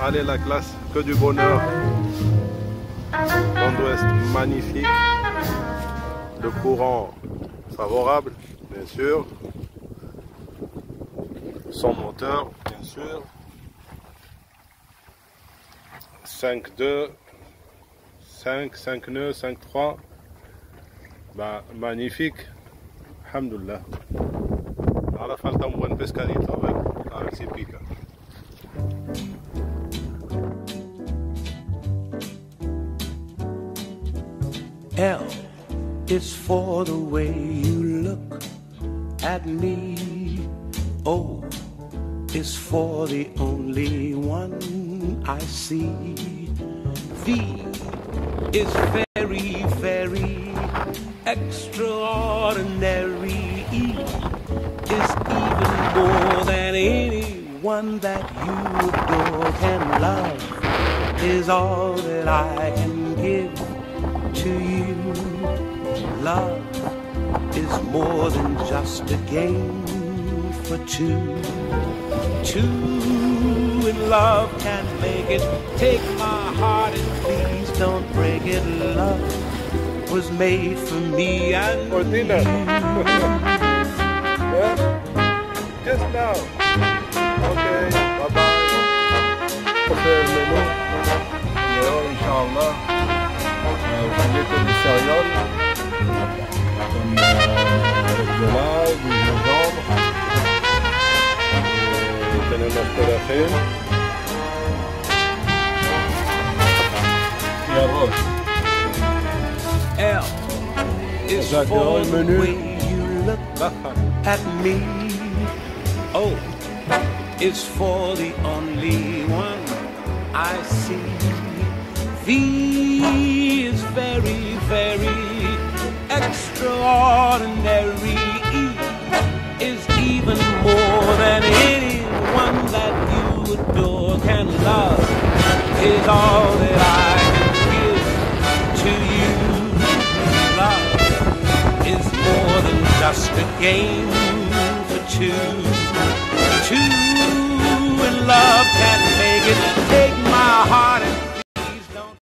Allez, la classe, que du bonheur. Vent d'ouest magnifique. Le courant favorable, bien sûr. Son moteur, bien sûr. 5.2, 5 nœuds, 5.3. Bah, magnifique. Alhamdulillah. Ahora falta un buen pescadito, a ver si pica. L is for the way you look at me. O is for the only one I see. V is very, very extraordinary. E is even more than anyone that you adore can love. Is all that I can give to you. Love is more than just a game for two. Two in love can make it. Take my heart and please don't break it. Love was made for me and For dinner. Yeah? Just now. Okay, bye-bye. On fait le menu. Alors, Inch'Allah. Filet de céréales. Comme avec de l'ail, du gingembre. Et tenemos falafel. Et arroz. L is for the way you look at me. O is for the only one I see. V is very, very extraordinary. E is even more than anyone that you adore can love. Is all that I can give to you. Love is more than just a game for two. Two